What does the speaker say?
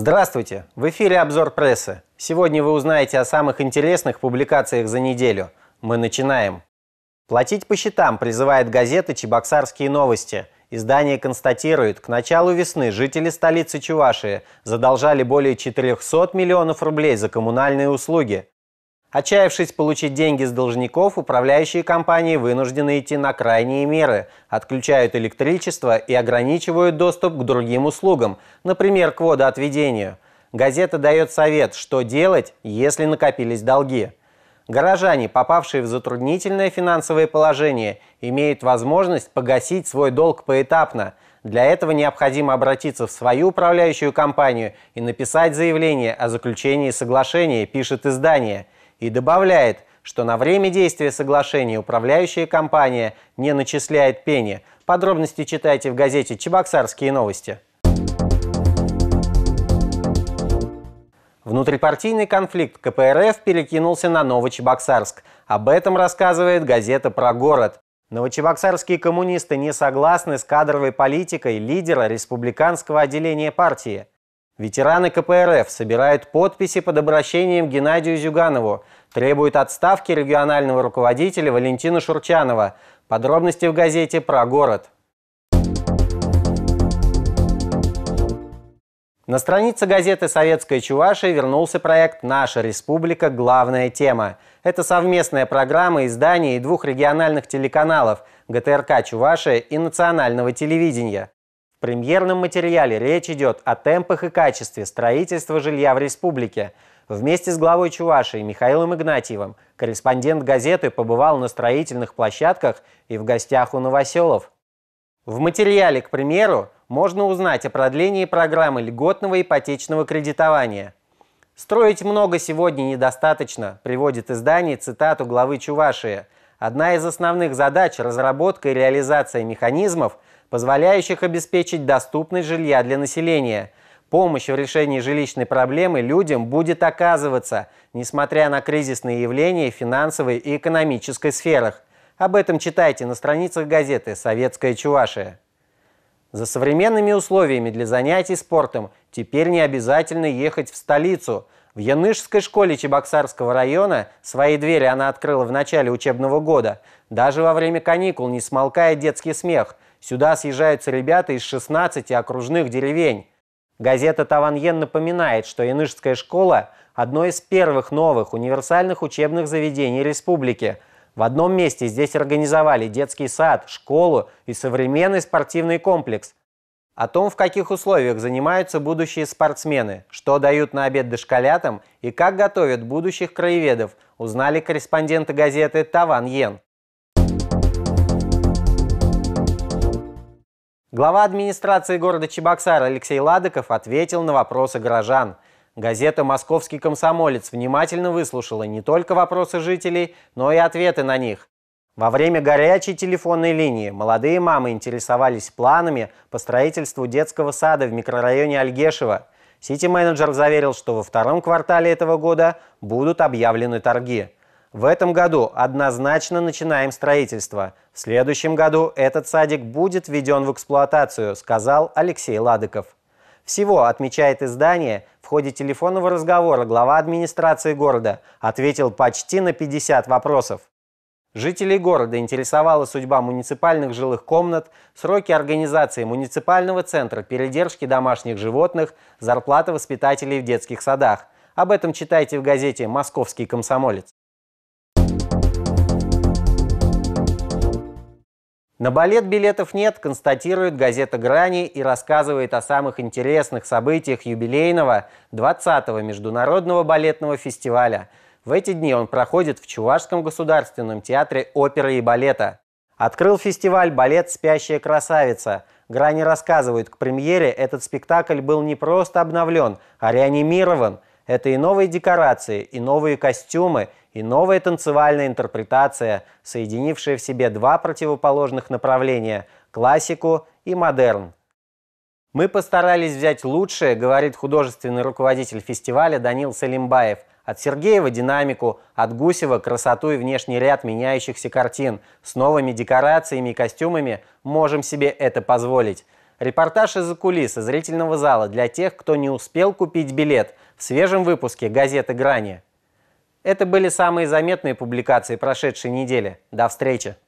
Здравствуйте! В эфире обзор прессы. Сегодня вы узнаете о самых интересных публикациях за неделю. Мы начинаем. Платить по счетам призывает газета «Чебоксарские новости». Издание констатирует, к началу весны жители столицы Чувашии задолжали более 400 миллионов рублей за коммунальные услуги. Отчаявшись получить деньги с должников, управляющие компании вынуждены идти на крайние меры, отключают электричество и ограничивают доступ к другим услугам, например, к водоотведению. Газета дает совет, что делать, если накопились долги. Горожане, попавшие в затруднительное финансовое положение, имеют возможность погасить свой долг поэтапно. Для этого необходимо обратиться в свою управляющую компанию и написать заявление о заключении соглашения, пишет издание. И добавляет, что на время действия соглашения управляющая компания не начисляет пени. Подробности читайте в газете «Чебоксарские новости». Внутрипартийный конфликт КПРФ перекинулся на Новочебоксарск. Об этом рассказывает газета «Про город». Новочебоксарские коммунисты не согласны с кадровой политикой лидера республиканского отделения партии. Ветераны КПРФ собирают подписи под обращением к Геннадию Зюганову, требуют отставки регионального руководителя Валентина Шурчанова. Подробности в газете «Про город». На странице газеты «Советская Чувашия» вернулся проект «Наша республика. Главная тема». Это совместная программа издания и двух региональных телеканалов ГТРК «Чувашия» и национального телевидения. В премьерном материале речь идет о темпах и качестве строительства жилья в республике. Вместе с главой Чувашии Михаилом Игнатьевым корреспондент газеты побывал на строительных площадках и в гостях у новоселов. В материале, к примеру, можно узнать о продлении программы льготного ипотечного кредитования. «Строить много сегодня недостаточно», приводит издание цитату главы Чувашии. «Одна из основных задач – разработка и реализация механизмов, позволяющих обеспечить доступность жилья для населения. Помощь в решении жилищной проблемы людям будет оказываться, несмотря на кризисные явления в финансовой и экономической сферах». Об этом читайте на страницах газеты «Советская Чувашия». За современными условиями для занятий спортом теперь не обязательно ехать в столицу. В Янышской школе Чебоксарского района свои двери она открыла в начале учебного года. Даже во время каникул не смолкает детский смех. Сюда съезжаются ребята из 16 окружных деревень. Газета «Таваньен» напоминает, что Янышская школа – одно из первых новых универсальных учебных заведений республики. В одном месте здесь организовали детский сад, школу и современный спортивный комплекс. О том, в каких условиях занимаются будущие спортсмены, что дают на обед дошколятам и как готовят будущих краеведов, узнали корреспонденты газеты «Таваньен». Глава администрации города Чебоксар Алексей Ладыков ответил на вопросы горожан. Газета «Московский комсомолец» внимательно выслушала не только вопросы жителей, но и ответы на них. Во время горячей телефонной линии молодые мамы интересовались планами по строительству детского сада в микрорайоне Альгешево. Сити-менеджер заверил, что во втором квартале этого года будут объявлены торги. В этом году однозначно начинаем строительство. В следующем году этот садик будет введен в эксплуатацию, сказал Алексей Ладыков. Всего, отмечает издание, в ходе телефонного разговора глава администрации города ответил почти на 50 вопросов. Жителей города интересовала судьба муниципальных жилых комнат, сроки организации муниципального центра передержки домашних животных, зарплаты воспитателей в детских садах. Об этом читайте в газете «Московский комсомолец». На балет билетов нет, констатирует газета «Грани» и рассказывает о самых интересных событиях юбилейного 20-го международного балетного фестиваля. В эти дни он проходит в Чувашском государственном театре оперы и балета. Открыл фестиваль балет «Спящая красавица». «Грани» рассказывает, к премьере этот спектакль был не просто обновлен, а реанимирован. Это и новые декорации, и новые костюмы, и новая танцевальная интерпретация, соединившая в себе два противоположных направления – классику и модерн. «Мы постарались взять лучшее», – говорит художественный руководитель фестиваля Данил Салимбаев. От Сергеева – динамику, от Гусева – красоту и внешний ряд меняющихся картин. С новыми декорациями и костюмами можем себе это позволить. Репортаж из-за кулис зрительного зала для тех, кто не успел купить билет в свежем выпуске газеты «Грани». Это были самые заметные публикации прошедшей недели. До встречи!